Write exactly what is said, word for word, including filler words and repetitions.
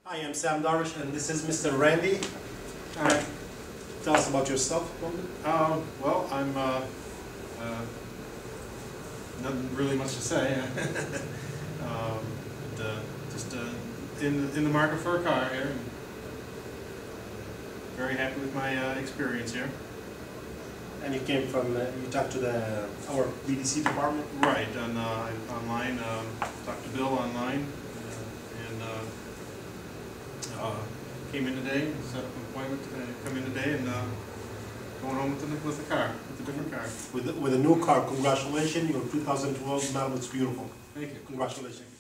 Hi, I'm Sam Darvish, and this is Mister Randy. Hi. Tell us about yourself. Um, well, I'm uh, uh, nothing really much to say. um, but, uh, just uh, in in the market for a car here. And very happy with my uh, experience here. And you came from, uh, you talked to the our B D C department? Right, on uh, online. Um, talked to Bill online, uh, and uh, uh, came in today. Set up an appointment to come in today, and uh, going home with the with the car, with a different car. With, with a new car, congratulations, your two thousand twelve Malibu, it's beautiful. Thank you. Congratulations.